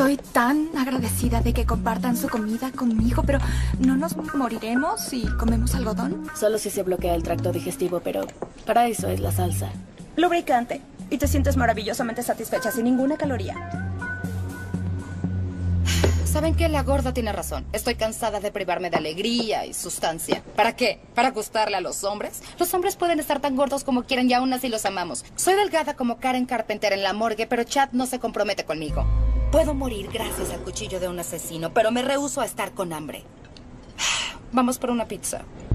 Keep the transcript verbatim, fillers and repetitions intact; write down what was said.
Estoy tan agradecida de que compartan su comida conmigo, pero ¿no nos moriremos si comemos algodón? Solo si se bloquea el tracto digestivo, pero para eso es la salsa. Lubricante. Y te sientes maravillosamente satisfecha sin ninguna caloría. ¿Saben qué? La gorda tiene razón. Estoy cansada de privarme de alegría y sustancia. ¿Para qué? ¿Para gustarle a los hombres? Los hombres pueden estar tan gordos como quieran y aún así los amamos. Soy delgada como Karen Carpenter en la morgue, pero Chad no se compromete conmigo. Puedo morir gracias al cuchillo de un asesino, pero me rehúso a estar con hambre. Vamos por una pizza.